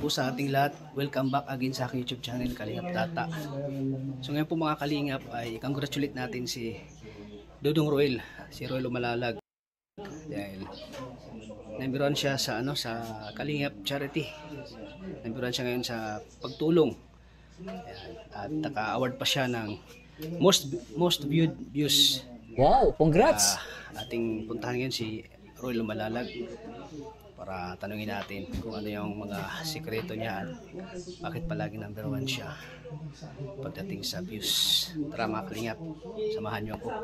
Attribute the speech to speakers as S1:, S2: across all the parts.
S1: po sa ating lahat. Welcome back again sa aking YouTube channel, Kalingap Tata. So ngayon po mga Kalingap ay congratulate natin si Dudong Roel, si Roel Lumalalag. Dahil number 1 siya sa sa Kalingap Charity. Number 1 siya ngayon sa pagtulong. Ayan. At naka-award pa siya ng most viewed views.
S2: Wow, congrats!
S1: Ating puntahan ngayon si Roel Lumalalag para tanungin natin kung ano yung mga sikreto niya at bakit palagi number 1 siya pagdating sa views. Tara mga Kalingap, samahan niyo ako.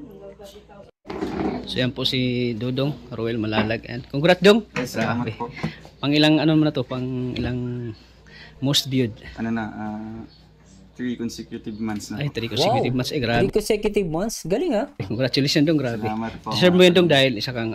S1: So yan po si Dudong Roel Lumalalag, and congrats Dong.
S3: Yes, salamat po.
S1: Pang ilang ano mo na to, pang ilang most viewed?
S3: Ano na, 3 consecutive months na.
S1: Ay, 3 consecutive months, grabe.
S2: 3 consecutive months? Galing ha?
S1: Congratulations Dong, grabe.
S3: Salamat po.
S1: Deserve mo yun Dong dahil isa kang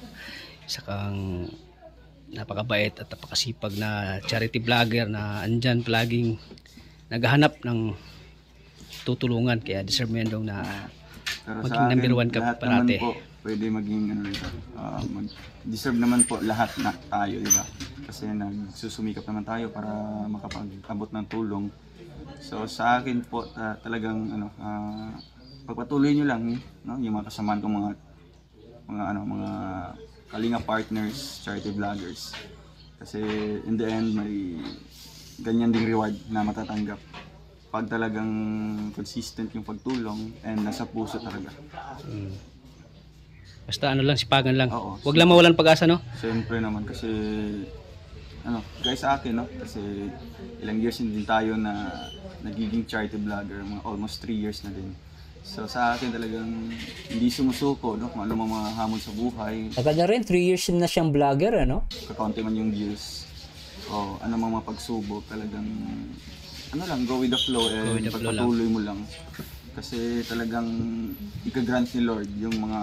S1: napakabait at napakasipag na charity vlogger na andyan palaging naghahanap ng tutulungan, kaya deserve mo yan Dong na
S3: Pero
S1: maging
S3: sa akin,
S1: number 1 ka
S3: lahat
S1: parate.
S3: naman po pwede maging deserve naman po lahat na tayo, di ba? Kasi nagsusumikap naman tayo para makapag-abot ng tulong. So sa akin po talagang pagpatuloy niyo lang, no, yung mga kasamaan kong mga Kalinga partners, charity vloggers. Kasi in the end may ganyan ding reward na matatanggap pag talagang consistent yung pagtulong and nasa puso talaga.
S1: Basta ano lang, sipagan lang.
S3: Oo,
S1: Huwag lang mawalan pag-asa, no?
S3: Siyempre naman kasi guys sa akin, no, kasi ilang years din tayo na nagiging charity vlogger, mga almost 3 years na din. So sa akin talagang hindi sumusuko, no, kung ano mga hamon sa buhay.
S2: Tagal na rin, 3 years na siyang vlogger, ano?
S3: Kakaunti man yung views o ano mga pagsubok, talagang go with the flow and pagpatuloy mo lang. Kasi talagang ika-grant ni Lord yung mga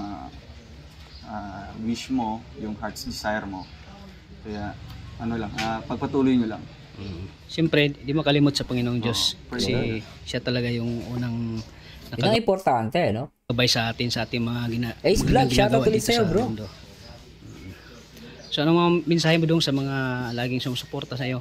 S3: wish mo, yung heart's desire mo. Kaya pagpatuloy nyo lang.
S1: Siyempre, di makalimot sa Panginoong Diyos.
S3: praise
S1: Kasi
S3: God.
S1: siya talaga yung unang
S2: Yun ang importante, no?
S1: nakagabay sa ating mga
S2: Ace Vlog, shoutout ulit
S1: dito
S2: sa'yo,
S1: sa
S2: bro.
S1: mundo. So ano mga mensahe mo Dong sa mga laging sumusuporta sa'yo?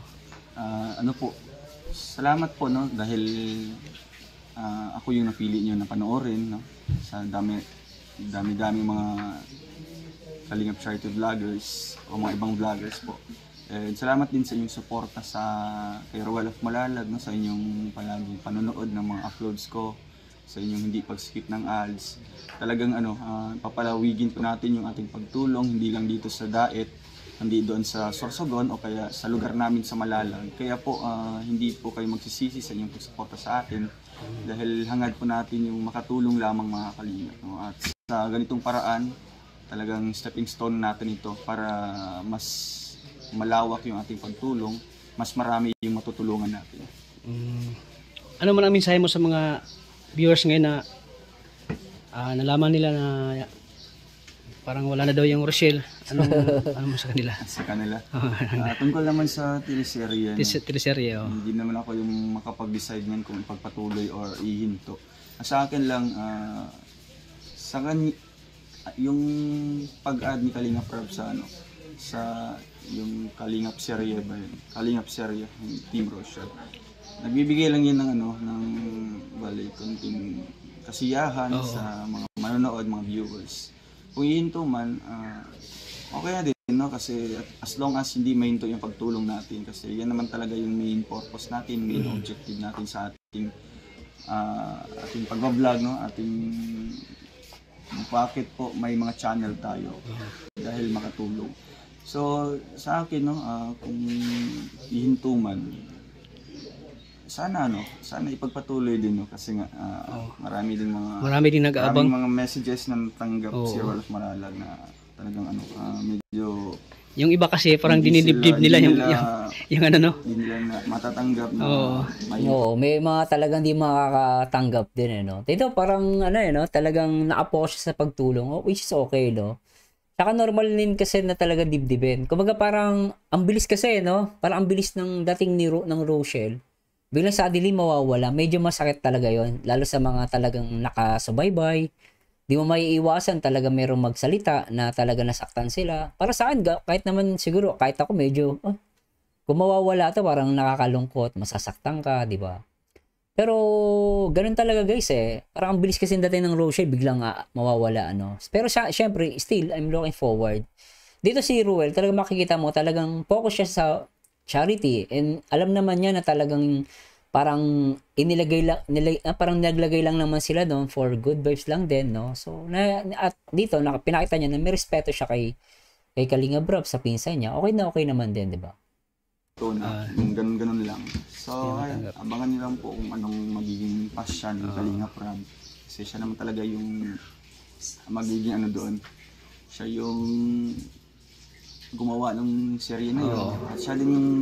S3: Salamat po, no, dahil ako yung napili nyo na panoorin, no, sa dami mga Kalingap charity vloggers o mga ibang vloggers po. And salamat din sa inyong suporta kay Roel of Malalag, no, sa inyong palaging panonood ng mga uploads ko, sa inyong hindi pag-skip ng ads. Talagang papalawigin po natin yung ating pagtulong, hindi lang dito sa Daet, hindi doon sa Sorsogon o kaya sa lugar namin sa Malalag. Kaya po hindi po kayo magsisisi sa inyong pagsuporta sa atin dahil hangad po natin yung makatulong lamang mga Kalingap, no? At sa ganitong paraan, talagang stepping stone natin ito para mas malawak yung ating pagtulong, mas marami yung matutulungan natin.
S1: Ano man ang mensahe mo sa mga viewers ngayon na nalaman nila na parang wala na daw yung Rochelle? Ano mo sa kanila?
S3: Sa kanila. Tungkol naman sa teleserye,
S1: Teleserye, oh.
S3: hindi naman ako yung makapag-decide niyan kung ipagpatuloy or ihinto. Sa akin lang, yung pag-add ni Kalingap Rob sa yung Kalingap serye ba yun? Kalingap serye, yung Team Rochelle. Nagbibigay lang yan ng konting kasiyahan sa mga manonood, mga viewers. Kung ihinto man, okay na din, no? Kasi as long as hindi mahinto yung pagtulong natin, kasi yan naman talaga yung main purpose natin, main objective natin sa ating pag-vlog, no? Bakit po may mga channel tayo? Dahil makatulong. So sa akin, no, kung ihinto man, sana ipagpatuloy din, no, kasi nga marami din nag-aabang, mga messages na natanggap si Roel of Malalag na talagang medyo
S1: yung iba kasi parang dinidibdib nila yung
S3: hindi nila matatanggap na
S2: may mga talagang di makakatanggap din, no. Dito parang no, talagang naka-focus sa pagtulong, which is okay, no. Saka normal din kasi na talaga dibdibin. Kumbaga parang ang bilis kasi, no, parang ang bilis ng dating ng Rochelle. Biglang suddenly mawawala, medyo masakit talaga yon, lalo sa mga talagang nakasubaybay. Di mo maiiwasan talaga merong magsalita na talaga nasaktan sila. Para sa akin, kahit naman siguro, kahit ako medyo, Kung mawawala to, parang nakakalungkot, masasaktan ka, di ba? Pero, ganun talaga guys eh. Parang ang bilis kasi dating ng Rochelle, biglang mawawala, ano. Pero syempre, still, I'm looking forward. Dito si Ruel, talagang makikita mo, talagang focus siya sa charity. And alam naman niya na talagang parang inilagay lang, parang naglagay lang naman sila doon for good vibes lang din, no? So, at dito, pinakita niya na may respeto siya kay Kalinga Brab sa pinsan niya. Okay naman din, di ba?
S3: Ito na, yung ganun-ganun lang. So, abangan niyo lang po kung anong magiging passion ng Kalinga Prab. Kasi siya naman talaga yung magiging ano doon. Siya yung gumawa ng serye na yun. At siya din yung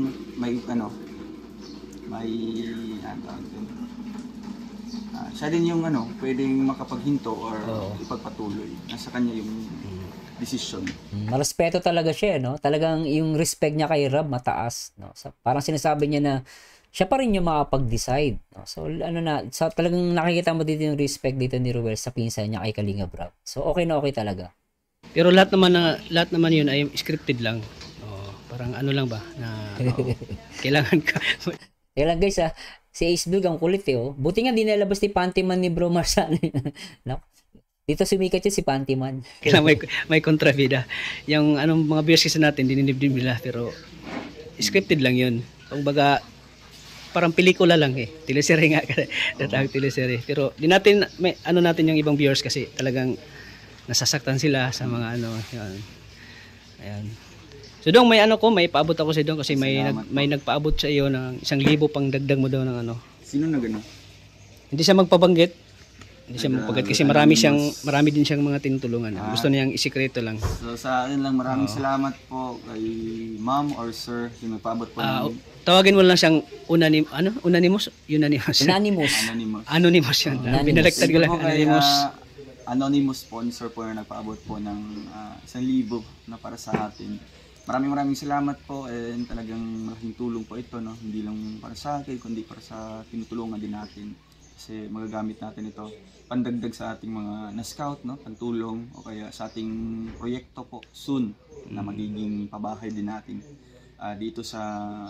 S3: siya din yung pwedeng makapaghinto or ipagpatuloy. Nasa kanya yung decision.
S2: Marespeto talaga siya, no? Talagang yung respect niya kay Rab mataas, no? Parang sinasabi niya na siya pa rin yung makapag-decide, no? So talagang nakikita mo dito yung respect dito ni Ruel sa pinsan niya kay Kalinga Brab. So okay na okay talaga.
S1: Pero lahat naman yun ay scripted lang. Parang ano lang ba na kailangan ka.
S2: Kaya lang guys, si Ace Blue ang kulit eh. Buti nga di nalabas ni Pantyman ni Bro Marsan. No? Dito sumikat yun si Pantyman.
S1: Kailangan may kontrabida. Yung anong mga viewers kasi natin, dininibdib nila, pero scripted lang yun. Kumbaga, parang pelikula lang eh. Teleserye nga, natawag teleserye. Pero di natin, natin yung ibang viewers kasi talagang nasasaktan sila sa mga yun. Ayan. So Dong, may paabot ako sa Dong kasi may nagpaabot sa iyo ng 1,000 pang dagdag mo daw ng
S3: Sino na gano'n?
S1: Hindi siya magpabanggit. Kasi marami din siyang mga tinutulungan. Gusto niyang isikreto lang.
S3: So sa akin lang, maraming salamat po kay ma'am or sir yung nagpaabot po ng
S1: tawagin mo lang siyang Unanimous. Anonymous yun. Binaliktad ko lang, Anonymous.
S3: Anonymous sponsor po na nagpaabot po ng 1,000 na para sa atin. Maraming salamat po and talagang malaking tulong po ito, no? Hindi lang para sa akin kundi para sa tinutulungan din natin. Kasi magagamit natin ito pandagdag sa ating mga na-scout, no? Pantulong o kaya sa ating proyekto po soon na magiging pabahay din natin dito sa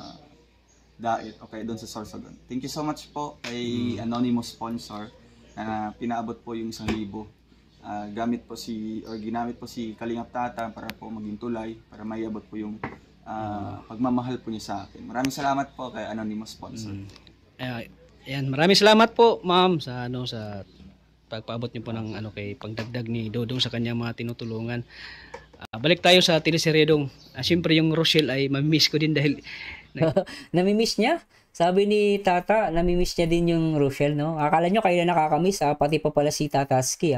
S3: Dait o kaya doon sa Sorsogon. Thank you so much po kay Anonymous Sponsor na pinaabot po yung 1,000. Ginamit po si Kalingap Tata para po maging tulay, para maiabot po yung pagmamahal po niya sa akin. Maraming salamat po kay Anonymous Sponsor.
S1: Ayan, maraming salamat po, ma'am, sa sa pagpaabot niyo po ng kay pagdagdag ni Dodong sa kanyang mga tinutulungan. Balik tayo sa teleserye Dong. Siyempre yung Rochelle ay mamimiss ko din dahil
S2: namimiss niya? Sabi ni Tata, namimiss niya din yung Rochelle, no? Akala nyo kayo na nakakamiss, pati pa pala si Tataski,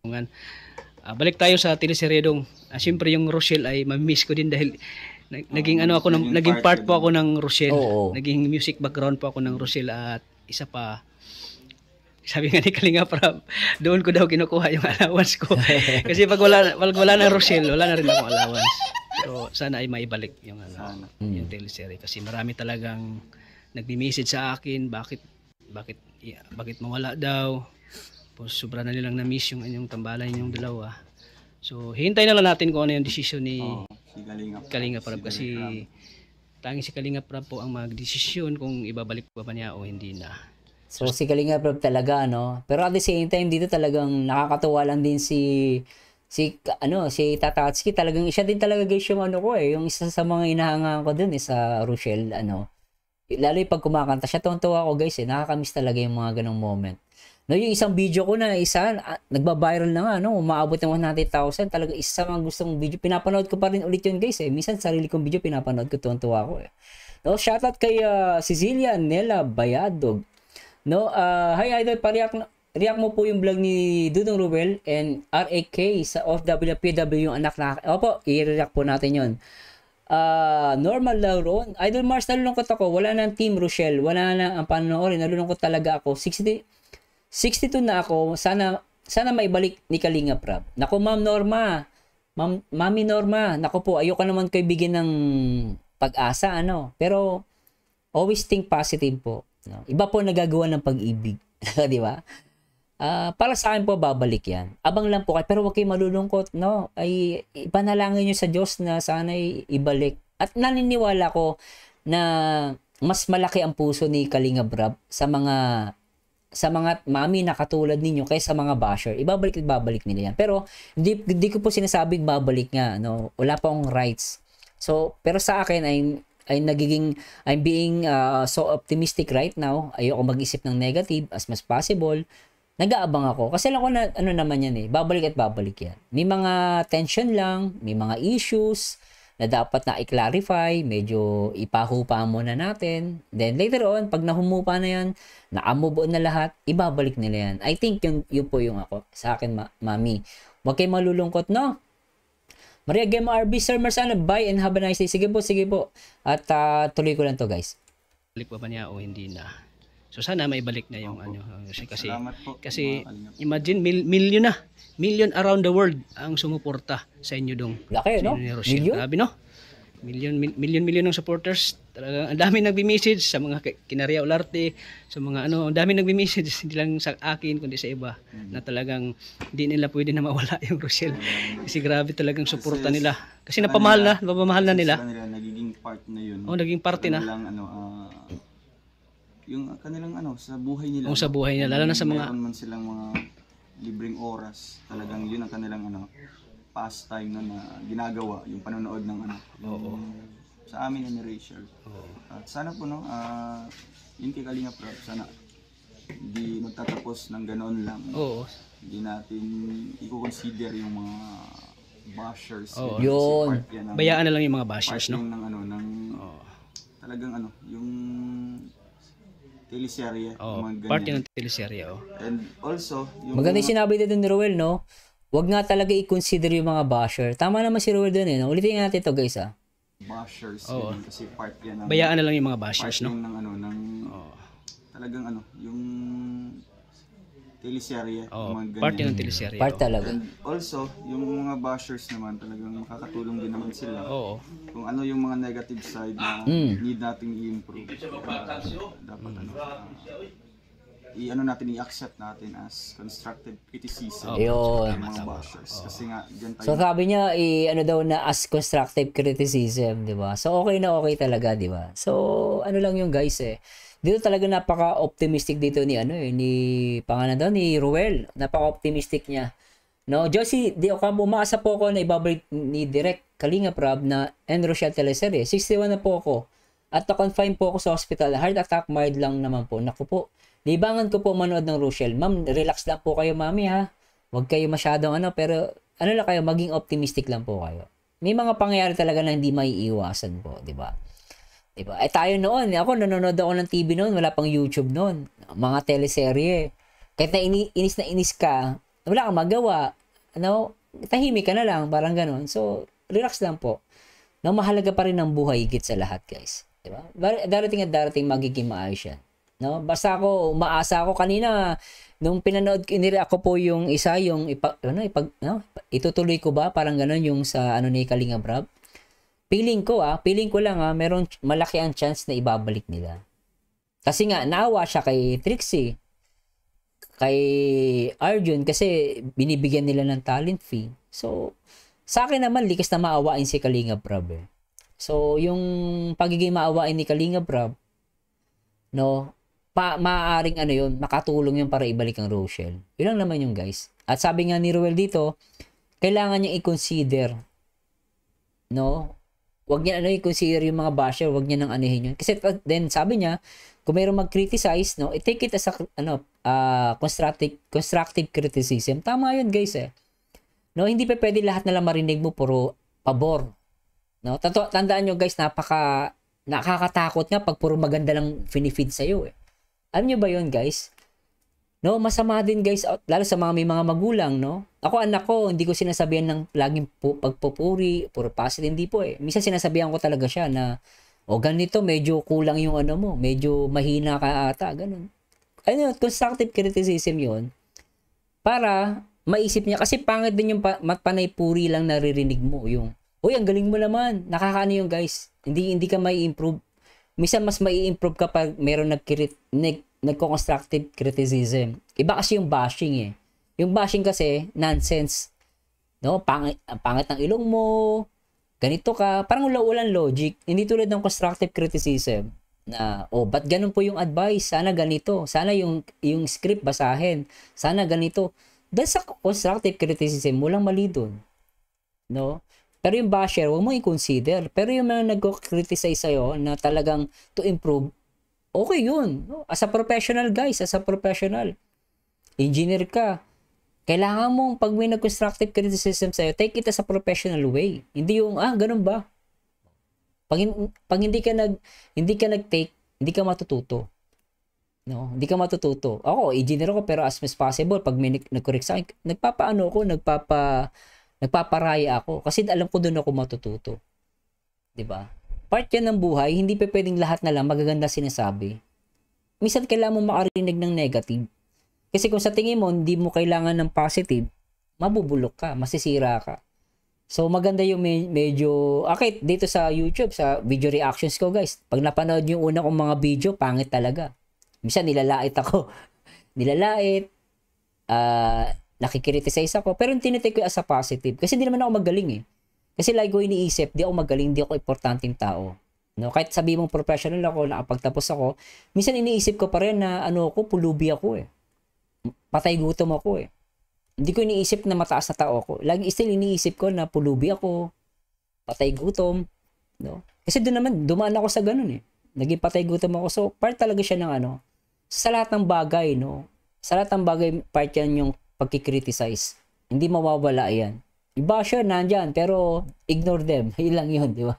S1: balik tayo sa teleserye Dong. Siyempre yung Rochelle ay mamimiss ko din dahil naging part po ako ng Rochelle. Naging music background po ako ng Rochelle at isa pa, sabi nga ni Kalinga Prab, doon ko daw kinukuha yung allowance ko. Kasi pag wala ng Rochelle, wala na rin akong allowance. Pero sana ay maibalik yung yung teleserye kasi marami talagang nagbi-message sa akin, bakit mawala daw. Sobra na nilang na-miss yung inyong tambalan yung dalawa. So hintay na lang natin kung ano yung desisyon ni Kalinga Prab kasi tanging si Kalinga Prab po ang magdesisyon kung ibabalik pa ba niya o hindi na.
S2: So si Kalinga Prab talaga, no? Pero at the same time dito talagang nakakatuwa lang din si Tatatski. Talagang siya din talaga guys yung yung isa sa mga inahangaan ko dun sa Rochelle, lalo yung pag kumakanta siya, tuwa ako guys nakakamiss talaga yung mga ganong moment. No, yung isang video ko na nagba-viral na nga, umaabot ng 100,000, talaga isa mga gustong video, pinapanood ko pa rin ulit yun guys minsan sarili kong video pinapanood ko, tuwa ako No, shoutout kay Cecilia Nela Bayadog. No, hi Idol, react mo po yung vlog ni Dudong Ruel and RAK sa OFWPW yung anak na. Opo, i-react po natin yun. Normal Lauron, Idol Mars, nalulungkot ako. Wala na ang Team Rochelle. Wala na ang panonoorin. Nalulungkot talaga ako. 62 na ako. Sana maibalik ni Kalinga Prab. Naku, Ma'am Norma. Mami Norma. Naku po, ayoko naman kayo bigyan ng pag-asa, Pero, always think positive po. No? Iba po nagagawa ng pag-ibig. Di ba? Para sa akin po, babalik yan. Abang lang po kayo, pero huwag kayo malulungkot, Ay, ipanalangin nyo sa Diyos na sana ibalik. At naniniwala ko na mas malaki ang puso ni Kalingap Rab sa mga mami na katulad ninyo kaysa sa mga basher, ibabalik at babalik nila yan. Pero hindi ko po sinasabing babalik nga, no. Wala pa akong rights. So, pero sa akin I'm being so optimistic right now. Ayoko mag-isip ng negative as much possible. Nag-aabang ako kasi alam ko na ano naman yan eh, babalik at babalik yan. May mga tension lang, may mga issues na dapat na i-clarify, medyo ipahupa muna natin. Then later on, pag nahumupa na yan, na-move on na lahat, ibabalik nila yan. I think yun po yung ako. Sa akin, mami. Huwag kayo malulungkot, no? Maria Game RB, Sir Marsano, bye and have a nice day. Sige po, sige po. At tuloy ko lang to, guys.
S1: Balik pa ba niya o hindi na? So sana may balik na yung ano kasi
S3: Salamat po,
S1: kasi
S3: mga Kalingap.
S1: imagine million around the world ang sumuporta sa inyo dong.
S2: Laki, no? Million?
S1: Grabe, no? Million ng supporters. Talagang ang dami nagbi-message sa mga kinarya Olarte, sa mga ano, ang dami nagbi-message hindi lang sa akin kundi sa iba na talagang hindi nila pwede na mawala yung Rochelle. Kasi grabe talagang suporta nila. Kasi napamahal na nila.
S3: Sa kanila, nagiging part na yun.
S1: Oh, naging parte na.
S3: Kanilang, yung kanilang sa buhay nila.
S1: Sa buhay nila, lalo na sa mga
S3: meron man silang mga libreng oras, talagang yun ang kanilang pastime na ginagawa, yung panonood ng sa amin ni Rachel. At sana po yun kay Kalingap Rab, sana hindi magtatapos ng ganoon lang.
S1: Oo.
S3: Hindi natin i-consider yung mga bashers.
S1: Oo.
S3: Kasi
S2: Yun.
S3: part yan ng-
S1: Bayaan na lang yung mga bashers,
S3: part
S1: no?
S3: yun ng talagang yung teleserye,
S1: Oh,
S3: mga
S1: part
S3: ganyan.
S1: yun ng teleserye, oh.
S3: And also, yung
S2: Maganda yung sinabi dito ni Roel, no? Huwag nga talaga i-consider yung mga basher. Tama naman si Roel dun, eh. No? Ulitin natin to, guys, ah.
S3: bashers,
S1: Oo.
S3: ganyan, kasi part yan ng
S1: Bayaan na lang yung mga
S3: part
S1: bashers, no?
S3: yun ng talagang yung teleserye,
S1: Oh,
S3: mga
S1: part yun
S3: ganyan.
S1: ng teleserye.
S2: Part
S1: oh.
S2: talaga.
S3: And also, yung mga bashers naman talagang makakatulong din naman sila.
S1: Oo.
S3: Kung ano yung mga negative side na need nating i-improve. Dapat natin i-accept natin as constructive criticism.
S2: Ayun.
S3: Ng mga bashers. Kasi nga, dyan tayo.
S2: So sabi niya daw na as constructive criticism, 'di ba? So okay na okay talaga, 'di ba? So ano lang yung guys eh. Dito talaga napaka-optimistic dito ni ni pangalan daw ni Ruel. Napaka-optimistic niya. No, Josie, di ako umaasa po ako na ibabalik ni Direk Kalingap Rab na Rochelle teleserye. 61 na po ako. At na-confine po ako sa hospital. Heart attack, mild lang naman po. Naku po. Libangan ko po manood ng Rochelle. Ma'am, relax lang po kayo, mami, ha. Huwag kayo masyadong pero lang kayo, maging optimistic lang po kayo. May mga pangyayari talaga na hindi maiiwasan po, di ba? Diba? Tayo noon, ako nanonood ako ng TV noon, wala pang YouTube noon. Mga teleserye. Kahit na inis ka, wala kang magawa. Tahimik ka na lang, parang gano'n. So, relax lang po. Mahalaga pa rin ang buhay higit sa lahat, guys. Diba? Darating at darating magiging maayos yan. Basta ako, umaasa ako kanina, nung pinanood, inireact ko po yung isa, yung itutuloy ko ba? Parang gano'n yung sa ni Kalingap Rab. Feeling ko lang meron malaki ang chance na ibabalik nila. Kasi nga, naawa siya kay Trixie, kay Arjun, kasi binibigyan nila ng talent fee. So, sa akin naman, likas na maawain si Kalingap Rab. So, yung pagiging maawain ni Kalingap Rab, maaaring yun, makatulong yun para ibalik ang Rochelle. Yun lang naman yung guys. At sabi nga ni Roel dito, kailangan niya i-consider, wag niya i-consider yung mga basher, wag niya nang anuhin yun. Kasi then sabi niya, kung mayroong mag-criticize, take it as a constructive criticism. Tama yun, guys, eh. Hindi pa pwede lahat na lang marinig mo puro pabor. Tandaan nyo, guys, nakakatakot nga pag puro maganda lang finifeed sa'yo, eh. Alam nyo ba yun, guys? Masama din, guys, lalo sa may mga magulang, Ako, anak ko, hindi ko sinasabihan ng laging pagpupuri, puro positive, hindi po, eh. Minsan sinasabihan ko talaga siya na, ganito, medyo kulang yung mo, medyo mahina ka ata, ganun. Constructive criticism yun, para maisip niya, kasi pangit din yung panay puri lang naririnig mo, yung, ang galing mo naman, nakakaano yung guys, hindi ka may improve. Minsan mas mai-improve kapag meron nagko-constructive criticism. Iba kasi yung bashing, eh. Yung bashing kasi, nonsense. Pangit ng ilong mo, ganito ka, parang walang logic. Hindi tulad ng constructive criticism na, ba't ganun po yung advice? Sana ganito. Sana yung script basahin. Sana ganito. Dahil sa constructive criticism, walang mali dun. No? Pero yung basher, huwag mo i-consider. Pero yung mga nag-criticize sa'yo na talagang to improve, okay yun. No? As a professional, guys, as a professional. Engineer ka. Kailangan mong, pag may nag-constructive criticism sa'yo, take it as a professional way. Hindi yung, ganun ba? Pag hindi ka nag-take, hindi ka matututo. No, hindi ka matututo. Ako, engineer ako, pero as much as possible, pag may nag-correct sa akin, nagpaparaya ako. Kasi alam ko doon ako matututo. 'Di ba? Part yan ng buhay, hindi pa pwedeng lahat na lang magaganda sinasabi. Minsan kailangan mo makarinig ng negative. Kasi kung sa tingin mo, hindi mo kailangan ng positive, mabubulok ka, masisira ka. So, maganda yung medyo, okay, dito sa YouTube, sa video reactions ko, guys. Pag napanood yung una kong mga video, pangit talaga. Minsan, nilalait ako. Nilalait, nakikriticize ako. Pero yung tinitake ko as a positive. Kasi hindi naman ako magaling eh. Kasi lagi ko iniisip, di ako magaling, di ako importanteng tao. No? Kahit sabi mong professional ako, nakapagtapos ako, minsan iniisip ko pa rin na pulubi ako eh. Patay gutom ako eh. Hindi ko iniisip na mataas na tao ako. Lagi still iniisip ko na pulubi ako, patay gutom, no? Kasi doon naman dumaan ako sa ganun eh. Naging patay gutom ako. So part talaga siya ng sa lahat ng bagay, no? Sa lahat ng bagay part yan yung pagki-criticize. Hindi mawawala yan. Iba sure nandyan, pero ignore them. Yun lang yun, di ba?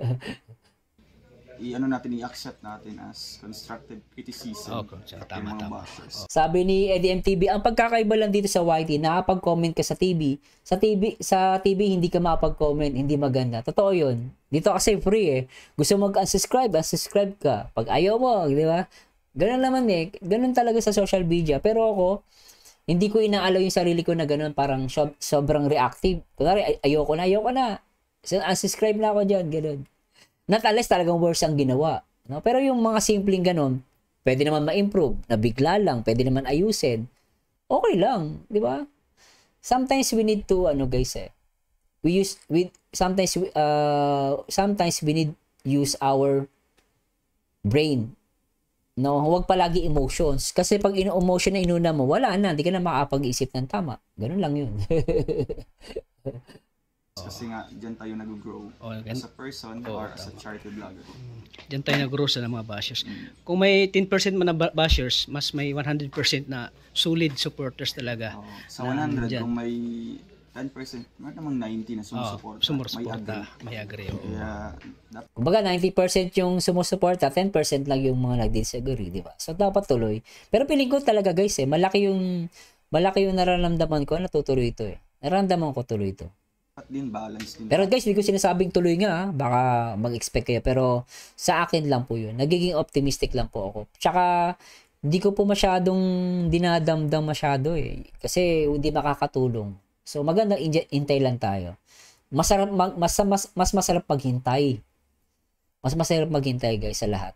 S3: I-accept natin as constructive criticism.
S1: Okay, tama.
S2: Sabi ni Eddie MTV, ang pagkakaiba lang dito sa YT, nakapag-comment ka sa TV. Sa TV hindi ka makapag-comment, hindi maganda. Totoo yun. Dito kasi free eh. Gusto mag-unsubscribe, unsubscribe ka. Pag ayaw mo, di ba? Ganun naman eh. Ganun talaga sa social media. Pero ako, hindi ko inaalaw yung sarili ko na ganun. Parang sobrang reactive. Kunwari, ayoko na. So, unsubscribe na ako dyan. Ganun. Not unless talagang worse ang ginawa. No? Pero yung mga simpleng ganun, pwede naman ma-improve. Nabigla lang, pwede naman ayusin. Okay lang, di ba? Sometimes we need to, guys sometimes we need use our brain. No, huwag palagi emotions. Kasi pag emotion na inuna mo, wala na, hindi ka na makapag-isip ng tama. Ganun lang yun.
S3: Kasi nga, dyan tayo nag-grow as a person or as a charity vlogger.
S1: Diyan tayo nag-grow sa mga bashers. Kung may 10% man na bashers, mas may 100% na solid supporters talaga.
S3: Sa 100, kung may 10%, may namang 90 na sumusuporta.
S1: May agree.
S3: Kaya,
S2: kumbaga 90% yung sumusuporta, 10% lang yung mga nag-disagree, di ba? So dapat tuloy. Pero piling ko talaga guys malaki yung nararamdaman ko, natutuloy ito eh. Nararamdaman ko tuloy ito.
S3: at din balance din.
S2: Pero guys, hindi ko sinasabing tuloy nga, baka mag-expect kayo. Pero sa akin lang po yun. Nagiging optimistic lang po ako. Tsaka, hindi ko po masyadong dinadamdam masyado eh. Kasi hindi makakatulong. So, magandang hintay lang tayo. Mas masarap maghintay. Mas masarap maghintay guys sa lahat.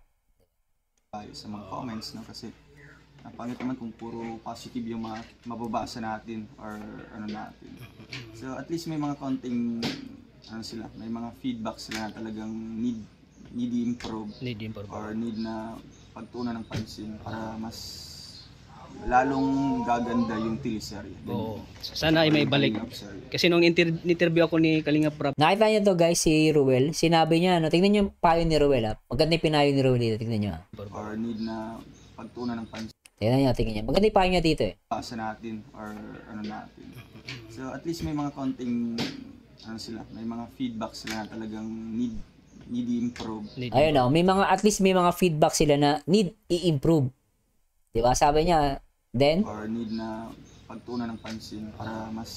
S3: Sa mga comments, no? Kasi ang pangit naman kung puro positive yung mababasa natin or ano natin. So at least may mga konting may mga feedback sila na talagang need improve or need na pagtuunan ng pansin para mas lalong gaganda yung teleserye.
S1: Oo. Sana ay may balik. Kasi nung interview ako ni Kalinga Prab,
S2: nakita niyo to guys, si Ruel, sinabi niya, no, tingnan niyo yung payo ni Ruel, ha. Maganda yung pinayo ni Ruel dito, tingnan niyo.
S3: Or need na pagtuunan ng pansin.
S2: Tingnan niyo. Maganda yung payo niya dito eh.
S3: Pasa natin or ano natin. So at least may mga konting may mga feedback sila na talagang need i-improve.
S2: Ayun na, at least may mga feedback sila na need i-improve. Di ba? Sabi niya, then?
S3: Or need na pagtuunan ng pansin para mas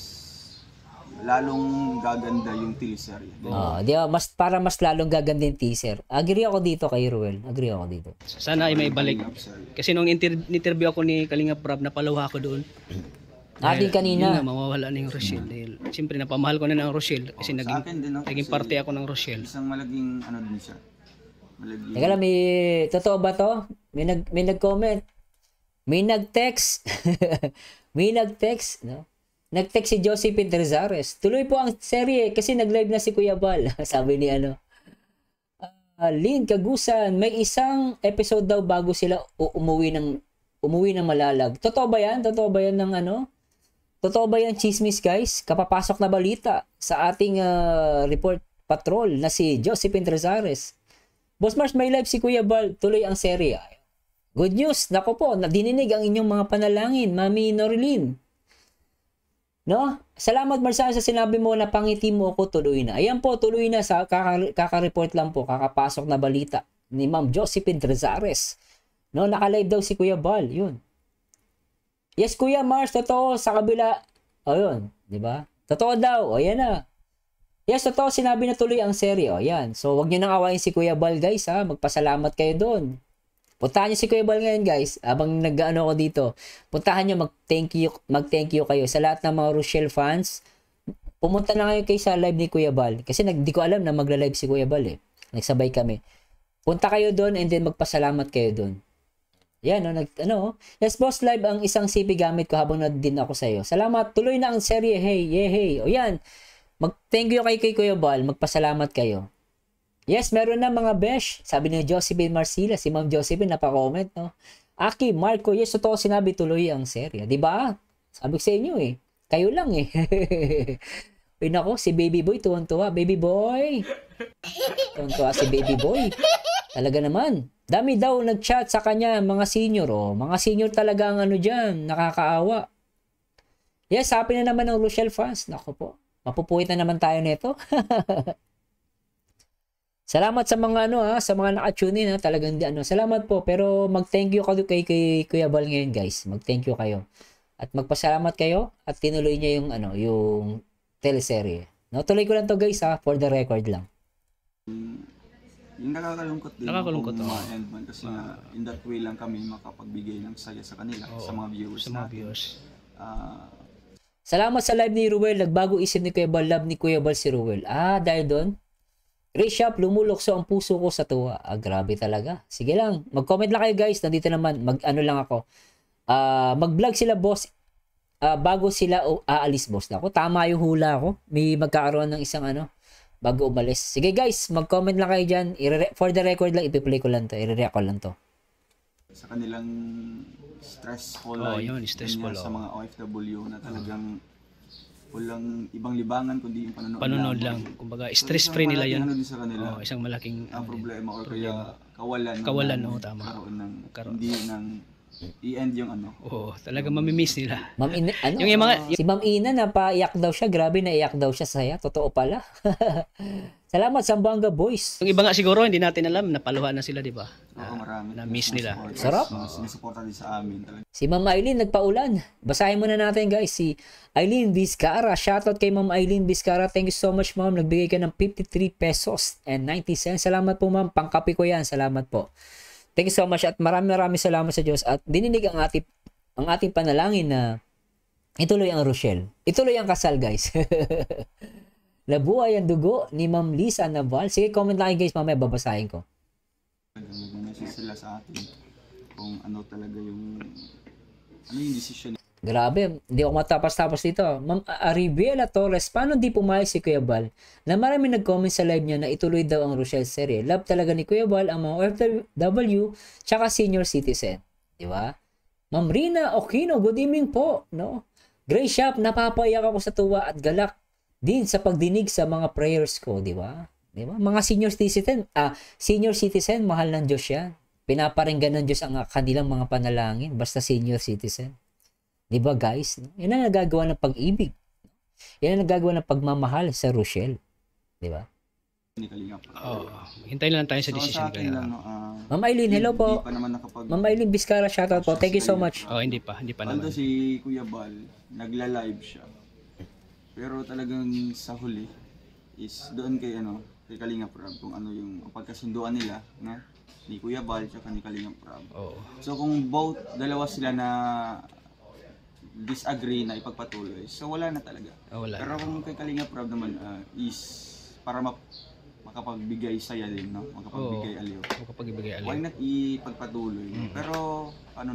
S3: lalong gaganda yung teleserye.
S2: Di ba? Para mas lalong gaganda yung teaser. Agree ako dito kay Ruel. Agree ako dito.
S1: Sana ay may balik. Kasi nung interview ako ni Kalinga Prab, napaluha ako doon.
S2: Ating kanina.
S1: Yun na, mawawala na yung Rochelle. Dahil, siyempre, napamahal ko na ng Rochelle. Kasi naging parte ako ng Rochelle.
S3: Isang malaging din siya.
S2: Teka lang, totoo ba to? May nag-comment. May nag-text. No? Nag-text si Josephine Trezares. Tuloy po ang serye kasi nag-live na si Kuya Bal. Sabi ni ano. Lynn Kagusan, may isang episode daw bago sila umuwi ng Malalag. Totoo ba yan? Totoo ba yan ng ano? Totoo ba yan, chismis guys? Kapapasok na balita sa ating report patrol na si Josephine Trezares. Boss Mars, may live si Kuya Bal. Tuloy ang serye. Good news. Nako po, nadinig ang inyong mga panalangin, Mami Norilyn. No? Salamat Marcelo sa sinabi mo na pangiti mo ako, tuloy na. Ayan po, tuloy na. Kaka-report lang po, kakapasok na balita ni Ma'am Josephine Trezares. No, naka-live daw si Kuya Bal. Yun. Yes, Kuya Mars, totoo. Sa kabila. O, yun. Diba? Totoo daw. O, yan na. Yes, totoo. Sinabi na tuloy ang serye. O, yan. So, wag nyo nang awayin si Kuya Bal, guys, ha. Magpasalamat kayo doon. Puntahan nyo si Kuya Bal ngayon, guys. Abang nag-ano ko dito. Puntahan nyo, mag-thank you kayo. Sa lahat ng mga Rochelle fans, pumunta na kayo sa live ni Kuya Bal. Kasi di ko alam na magla-live si Kuya Bal, eh. Nagsabay kami. Punta kayo doon and then magpasalamat kayo doon. Yan, no? Yes, boss, live ang isang CP gamit ko habang din ako sa iyo. Salamat. Tuloy na ang serye. Hey, yeah, hey. O yan. Mag-thank you kay Kuya Bal. Magpasalamat kayo. Yes, meron na mga besh. Sabi ni Josephine Marcila, si Ma'am Josephine, napa-comment, no? Aki, Marco, yes, totoo sinabi tuloy ang serye. Diba? Sabi ko sa inyo, eh. Kayo lang, eh. Uy, nako, si Baby Boy, tuwan-tuwa. Baby Boy. Tuwan-tuwa si Baby Boy. Talaga naman. Dami daw nag-chat sa kanya, mga senior, oh. Mga senior talaga ang ano dyan, nakakaawa. Yes, happy na naman ng Rochelle fans. Nako po. Mapupuwit na naman tayo nito. Salamat sa mga sa mga naka-tune in, talagang salamat po, pero mag-thank you kayo kay Kuya Bal ngayon, guys. Mag-thank you kayo. At magpasalamat kayo at tinuloy niya yung teleserye. No, tuloy ko lang to, guys, for the record lang.
S3: Yung nakakalungkot din.
S1: Nakakalungkot,
S3: kung ma-end man kasi in that way lang kami makapagbigay ng saya sa kanila, sa mga viewers natin.
S2: Salamat sa live ni Ruel. Nagbago isip ni Kuya Bal. Love ni Kuya Bal si Ruel. Dahil doon, Ray Shop, lumulokso ang puso ko sa tuwa. Grabe talaga. Sige lang. Mag-comment lang kayo, guys. Nandito naman. Lang ako. Mag-vlog sila, boss. Bago sila aalis, boss. Ako, tama yung hula ko. May magkakaroon ng isang bago umalis. Sige, guys. Mag-comment lang kayo dyan. For the record lang, ipi-play ko lang to. I-react ko lang to.
S3: Sa kanilang stressful life.
S1: Yun, stressful.
S3: Sa mga OFW na talagang walang ibang libangan kundi yung
S1: panonood lang. Kumbaga, stress-free nila yan.
S3: Sa kanila,
S1: isang malaking
S3: problema or kaya kawalan.
S1: Tama.
S3: Hindi i-end yung
S1: talaga mamimiss nila.
S2: Si Ma'am Ina, napaiyak daw siya. Grabe, naiyak daw siya saya. Totoo pala. Salamat, Sambanga Boys.
S1: Yung iba nga siguro, hindi natin alam, napaluhan na sila, di ba?
S3: Marami.
S1: Na-miss nila.
S2: Sarap.
S3: Sinusuporta din sa amin talaga.
S2: Si Ma'am Aileen, nagpaulan. Basahin muna natin, guys. Si Aileen Vizcara. Shoutout kay Ma'am Aileen Vizcara. Thank you so much, Ma'am. Nagbigay ka ng 53 pesos and 90 cents. Salamat po, Ma'am. Pangkapi ko yan. Salamat po. Thank you so much. At maraming salamat sa Diyos. At dininig ang ating panalangin na ituloy ang Rochelle. Ituloy ang kasal, guys. Nabuhay ang dugo ni Ma'am Lisa Naval. Sige, comment lang guys, mamaya babasahin ko.
S3: Nag-message sila sa atin kung talaga yung decision.
S2: Grabe, hindi ako matapos-tapos dito. Ma'am Aribiela Torres, paano di pumayag si Kuya Bal na marami nag-comment sa live niya na ituloy daw ang Rochelle serie? Love talaga ni Kuya Bal ang mga OFW tsaka senior citizen. Di ba? Ma'am Rina Okino, good evening po. No? Gray Shop, napapaiyak ako sa tuwa at galak din sa pagdinig sa mga prayers ko, di ba? Di ba? Mga senior citizen, mahal ng Diyos yan. Pinaparinggan ng Diyos ang kanilang mga panalangin, basta senior citizen. Di ba, guys? Yan ang nagagawa ng pag-ibig. Yan ang nagagawa ng pagmamahal sa Rochelle. Di ba?
S1: Hintayin lang tayo sa decision.
S2: Ma'am Aileen, hello po. Ma'am Aileen Vizcara, shoutout po. Thank you so much.
S1: Hindi pa naman.
S3: Although si Kuya Bal, nagla-live siya. Pero talagang sa huli is doon kay Kalinga Prab kung yung pagkasunduan nila ni Kuya Bal at ni Kalinga Prab. So kung dalawa sila na disagree na ipagpatuloy, so wala na talaga. Pero kung kay Kalinga Prab naman is para makapagbigay saya din, makapagbigay aliw.
S1: Makapagbigay aliw.
S3: Why not ipagpatuloy? Pero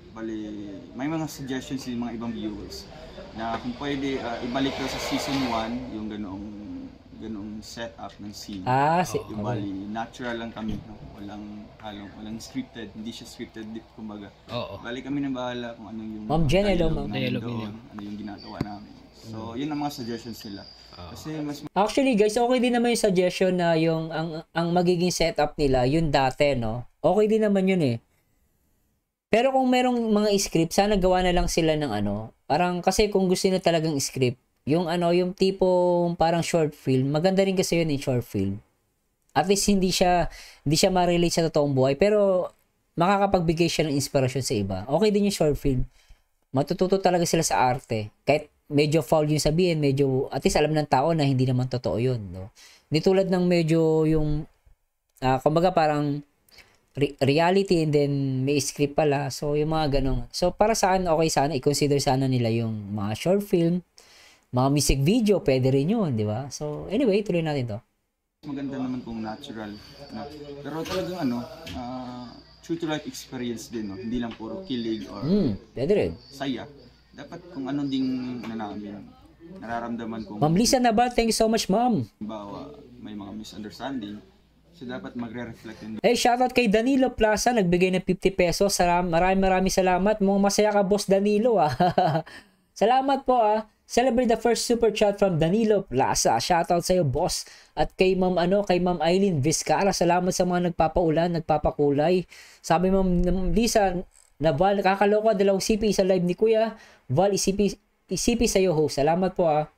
S3: Bali, may mga suggestions yung mga ibang viewers na kung pwede ibalik daw sa season 1 yung ganoong setup ng scene. Yung bali, natural lang kami, no? Walang scripted, hindi siya scripted, kumbaga. Bali kami na bahala kung anong yung
S2: Ma'am Jen, hello,
S3: dialogue
S2: ma'am.
S3: namin
S1: Dialogue
S3: doon,
S1: niya.
S3: ano yung ginagawa namin. So, yun ang mga suggestions nila. Kasi mas
S2: Actually guys, okay din naman yung suggestion na yung ang magiging setup nila, yung dati, no? Okay din naman yun eh. Pero kung merong mga script, sana gawa na lang sila ng ano. Parang kasi kung gusto nila talagang script, yung ano, yung tipong parang short film, maganda rin kasi yun yung short film. At least hindi siya ma-relate sa totoong buhay, pero makakapagbigay siya ng inspirasyon sa iba. Okay din yung short film. Matututo talaga sila sa arte. Kahit medyo foul yung sabihin, medyo, at least alam ng tao na hindi naman totoo yun, no? Hindi tulad ng medyo yung, kumbaga parang reality and then may script pala. So, yung mga ganun. So, para saan, okay sana, i-consider sana nila yung mga short film, mga music video, pwede rin yun, di ba? So, anyway, tuloy natin to.
S3: maganda naman kung natural, no? Pero talagang ano, true to life experience din, no? Hindi lang puro kilig or
S2: Pwede rin.
S3: saya. Dapat kung ano ding namin nararamdaman kung
S2: Ma'am Lisa Nabal, thank you so much, ma'am.
S3: bawa may mga misunderstanding. So dapat magre-reflect din.
S2: Hey, shoutout kay Danilo Plaza, nagbigay ng 50 pesos. Maraming salamat. Mukhang masaya ka, boss Danilo, ah. Salamat po, ah. Celebrate the first super chat from Danilo Plaza. Shoutout sa iyo, boss. At kay Ma'am Eileen Vizcara, salamat sa mga nagpapaulan, nagpapakulay. Sabi Ma'am Lisa Naval, kakaloka, 2 CP sa live ni Kuya. Val, isipi sa iyo, host. Salamat po, ah.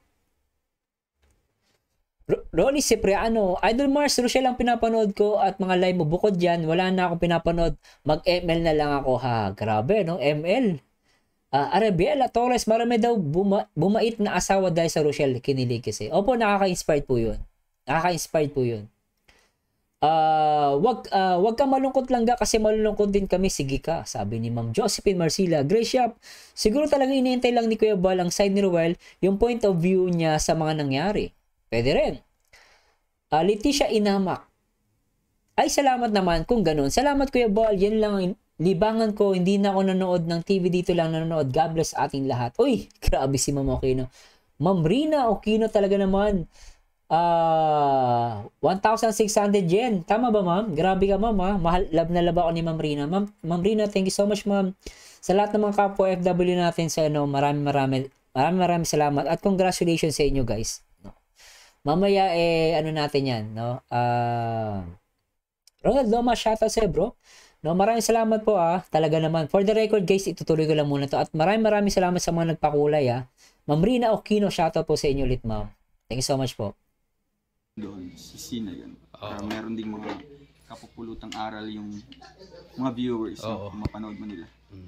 S2: Ronnie Cipriano, Idol Mars, Rochelle ang pinapanood ko at mga live mo. Bukod dyan, wala na akong pinapanood. Mag-ML na lang ako, ha. Grabe, no? ML. Arabiela Torres, marami daw bumait na asawa dahil sa Rochelle. Kinilig kasi. Opo, nakaka-inspired po yun. Nakaka-inspired po yun. Wag ka malungkot lang ga kasi malulungkot din kami. Sige ka, sabi ni Ma'am Josephine Marcila. Grace Shop, siguro talagang iniintay lang ni Kuya Bal ang side ni Ruel, yung point of view niya sa mga nangyari. Pwede rin. Leticia Inamak. Ay, salamat naman kung ganun. Salamat Kuya Bal. Yan lang ang libangan ko. Hindi na ako nanood ng TV. Dito lang nanonood. God bless ating lahat. Uy, grabe si Ma'am Okino. Ma'am Rina Okino talaga naman. 1,600 yen. Tama ba, ma'am? Grabe ka, ma'am, ha? Mahal, love na love ako ni Ma'am Rina. Ma'am Rina, thank you so much, ma'am. Sa lahat ng mga kapwa FW natin sa maraming salamat at congratulations sa inyo, guys. Mamaya ano natin 'yan, no? Ronald Loma, shoutout sa bro. No, maraming salamat po talaga naman. For the record, guys, itutuloy ko lang muna 'to. At maraming salamat sa mga nagpakulay Ma'am Rina Okino, shoutout po sa inyo ulit, ma'am. Thank you so much po.
S3: Doon, si na yun. Para meron ding mga kapupulutang aral yung mga viewers na mapanood mo nila.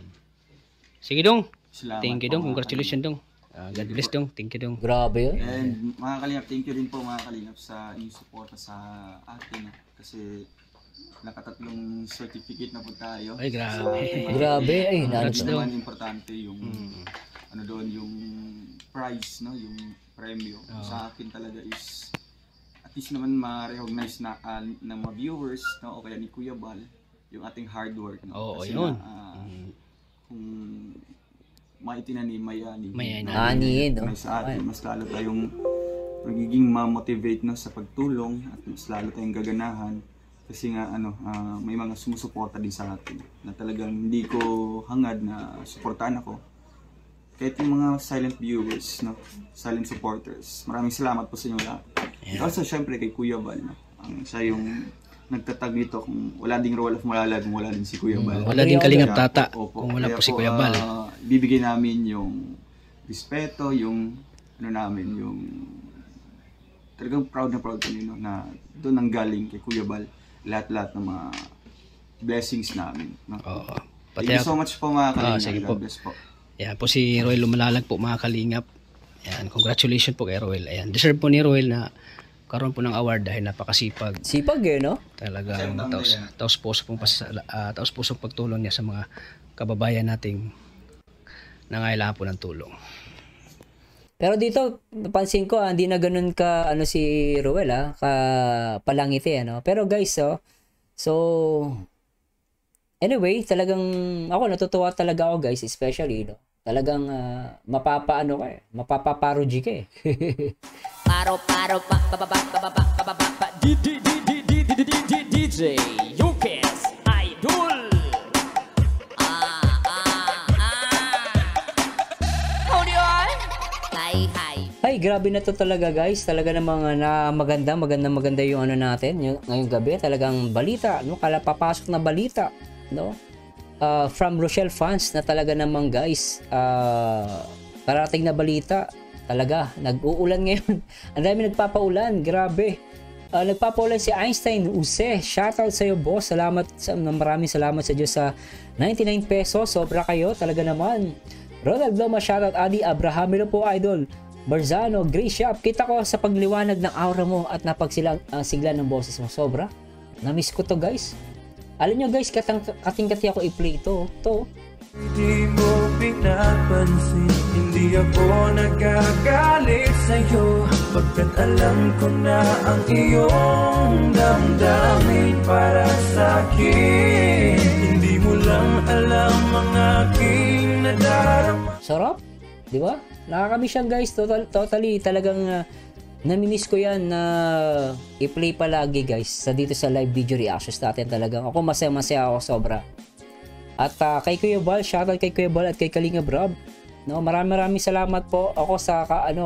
S1: Sige dong.
S3: Salamat
S1: Thank you
S3: po,
S1: dong.
S3: mga
S1: Congratulations dong. God bless dong. Thank you dong.
S2: Grabe yun.
S3: And mga kalingap, thank you rin po mga kalingap sa inyong suporta sa atin. Kasi nakatatlong certificate na po tayo.
S1: Ay, grabe.
S3: Sa ating mga-
S2: Grabe, ay,
S1: Congrats
S3: Ito
S1: daw.
S3: naman importante yung ano doon, yung prize, no, yung premyo. Sa akin talaga is at least naman ma-recognize na ng mga viewers, no, o kaya ni Kuya Bal yung ating hard work, no.
S1: Oo,
S3: Kasi
S1: yun.
S3: Kung maitinanim,
S1: Mayayanin.
S2: Anihin, no?
S3: may sa atin, mas lalo tayong magiging ma-motivate na sa pagtulong at mas lalo tayong gaganahan kasi nga may mga sumusuporta din sa atin na talagang hindi ko hangad na suportahan ako. Kahit yung mga silent viewers, no, silent supporters, maraming salamat po sa inyo lahat. Also, syempre kay Kuya Bal, no, siya yung nagtatag nito. Kung wala ding role of Malalag, wala din si Kuya Bal.
S1: Wala din Kalingap
S3: Kaya
S1: Tata
S3: opo.
S1: kung wala
S3: Kaya
S1: po si Kuya Bal.
S3: Bibigyan namin yung respeto, yung namin, yung talagang proud na proud kami, no, na doon ang galing kay Kuya Bal lahat-lahat ng mga blessings namin, no.
S1: Oo.
S3: Thank you so much po mga kalingap.
S1: sige po.
S3: God bless po.
S1: Yan po si Roel Lumalalag po mga kalingap. Yan, congratulations po kay Roel. Ayan, deserve po ni Roel na karoon po ng award dahil napakasipag.
S2: Sipag no?
S1: Talagang taos pusong pagtulong niya sa mga kababayan nating nangailangan po ng tulong.
S2: Pero dito, napansin ko, hindi na ganun ka, si Roel, ka palangiti, Pero guys, so, Anyway, talagang ako natutuwa talaga ako guys, especially no. Talagang mapapaano ka eh, mapapaparody ka eh.
S4: Paro paro pa pa pa pa pa pa pa pa pa DJ Yukes Idol. Hold on. Hi.
S2: Ay, grabe na to talaga guys. Talaga namang maganda yung ano natin yung, ngayong gabi. Talagang balita, no? Papasok na balita, no? From Rochelle fans na talaga namang guys, parating na balita. Talaga, nag-uulan ngayon. Ang dami nagpapaulan, grabe. Nagpapaulan si Einstein Use. Shoutout sa iyo, boss. Maraming salamat sa Diyos sa 99 pesos. Sobra kayo, talaga naman. Ronald Loma, shoutout. Adi Abraham, hello po, idol. Barzano, Grace Shop. Kita ko sa pagliwanag ng aura mo at sigla ng boses mo. Sobra. Na-miss ko to, guys. Alam nyo, guys, kating-kati ako i-play to.
S5: Hindi mo pinapansin, hindi ako nagagalit sa'yo, pagkat alam ko na ang iyong damdamin para sa'kin. Hindi mo lang alam ang aking nadarama.
S2: Sarap, di ba? Nakakamiss yan guys, totally talagang namimiss ko yan na i-play palagi guys dito sa live video reactions natin. Talagang ako masaya ako sobra. At kay Kuya Bal, shoutout kay Kuya Bal at kay Kalingap Rob. No, maraming salamat po ako sa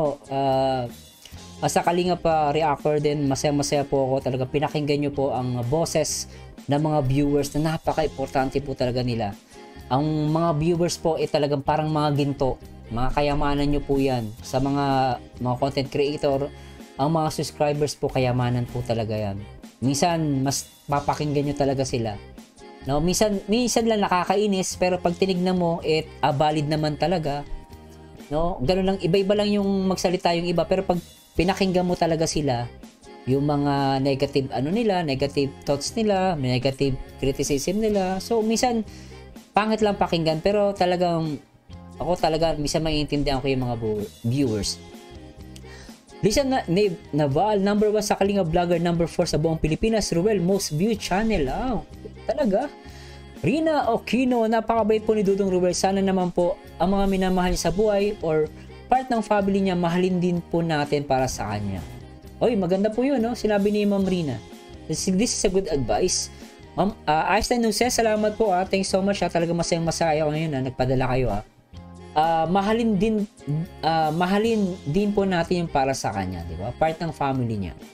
S2: sa Kalingap reactor din. Masaya po ako talaga. Pinakinggan nyo po ang boses ng mga viewers na napaka-importante po talaga nila. Ang mga viewers po talagang parang mga ginto. Mga kayamanan nyo po yan. Sa mga content creator, ang mga subscribers po, kayamanan po talaga yan. Minsan, mas papakinggan nyo talaga sila. No, minsan lang nakakainis, pero pag tinignan mo, valid naman talaga. No, ganun lang, iba-iba lang yung magsalita yung iba, pero pag pinakinggan mo talaga sila, yung mga negative negative thoughts nila, negative criticism nila. So minsan pangit lang pakinggan, pero talagang ako talaga minsan maiintindihan ko yung mga viewers. Lisa Naval, number 1 sa Kalinga Vlogger, number 4 sa buong Pilipinas. Ruel, most viewed channel. Talaga? Rina Okino, napakabait po ni Dudong Ruel. Sana naman po ang mga minamahal sa buhay or part ng family niya, mahalin din po natin para sa kanya. Oy, maganda po yun, no? Sinabi ni Ma'am Rina. This is a good advice. Ma'am, Einstein Nuse, salamat po. Thanks so much. Talaga masaya ako ngayon. Nagpadala kayo. Mahalin din po natin yung para sa kanya, di ba? Part ng family niya.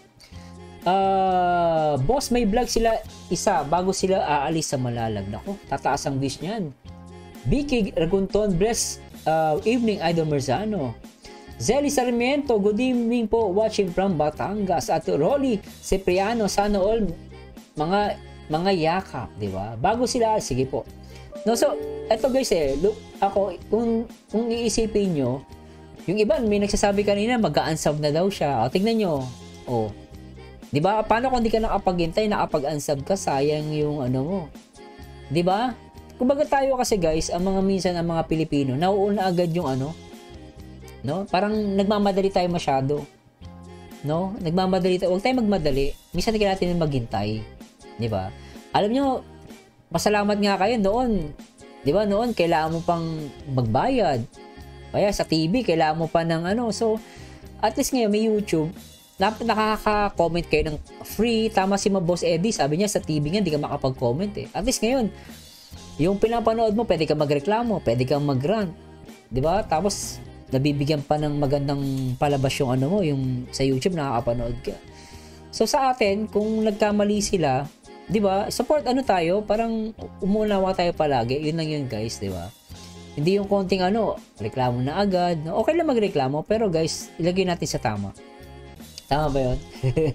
S2: Boss, may vlog sila isa bago sila aalis sa Malalag. Nako, tataas ang wish niyan. Vicky Ragunton, bless evening, Idol Merzano. Zelly Sarmiento, good evening po, watching from Batangas. At Rolly Cipriano, sana all mga yakap, di ba? Bago sila, sige po. No, so, eto guys look, ako, kung iisipin nyo, yung iba, may nagsasabi kanina, mag-unsub na daw siya. Tignan nyo. Di ba? Paano kung di ka nakapaghintay, nakapag-unsub ka, sayang yung ano mo. Di ba? Kumbaga tayo kasi guys, ang mga Pilipino, nauuna agad yung no? Parang nagmamadali tayo masyado. No? Nagmamadali tayo. Huwag tayo magmadali. Minsan hindi natin maghintay. Di ba? Alam nyo, pasalamat nga kayo noon. Di ba? Noon, kailangan mo pang magbayad. Kaya sa TV, kailangan mo pa ng So, at least ngayon, may YouTube. Nakaka-comment kayo ng free. Tama si Boss Eddie. Sabi niya, sa TV nga, hindi ka makapag-comment eh. At least ngayon, yung pinapanood mo, pwede kang magreklamo, pwede kang mag-rant. Di ba? Tapos, nabibigyan pa ng magandang palabas yung mo, yung sa YouTube, nakakapanood ka. So, sa atin, kung nagkamali sila, di ba, support tayo, parang umunawa tayo palagi. Yun lang yun guys, di ba? Hindi yung konting reklamo na agad. Okay lang magreklamo, pero guys, ilagay natin sa tama. Tama ba yun?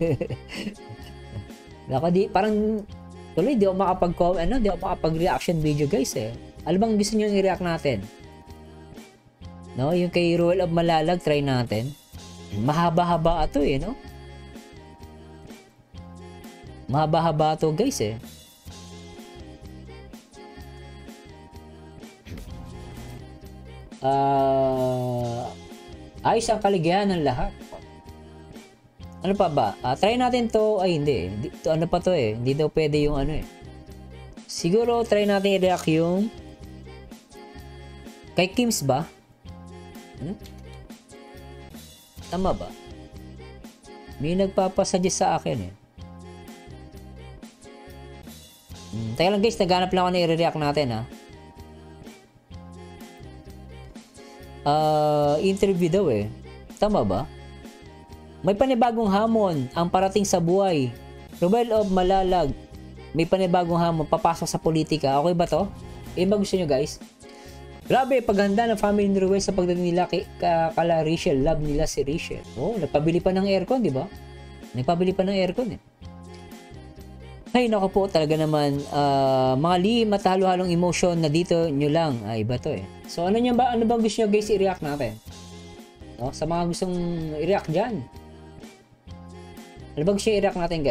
S2: Parang tuloy, di ako di ako makapag-reaction video guys eh. Ano bang gusto nyo i-react natin? No, yung kay Royal of Malalag, try natin. Mahaba-haba ito no? Mahaba-haba ito guys eh. Ayos ang kaligayahan ng lahat. Ano pa ba? Try natin to. Ay hindi. Ito, pa to eh. Hindi daw pwede yung Siguro try natin i-react yung kay Kims ba? Tama ba? May nagpapasuggest sa akin eh. Teka lang guys, naghanap lang ako na i-react natin ha. Interview daw eh. Tama ba? May panibagong hamon ang parating sa buhay. Ruel of Malalag. May panibagong hamon papasok sa politika. Okay ba to? Ba gusto nyo guys? Grabe, paghanda ng family ni Ruel sa pagdating nila kala Rachel. Love nila si Rachel. Oh, nagpabili pa ng aircon, di ba? Nagpabili pa ng aircon eh. Ay, naku po, talaga naman, mga lihim at halo-halong emotion na dito nyo lang. Iba to eh. So, ano bang gusto nyo guys i-react natin? No? Sa mga gustong i-react dyan. Ano bang gusto nyo i-react natin guys?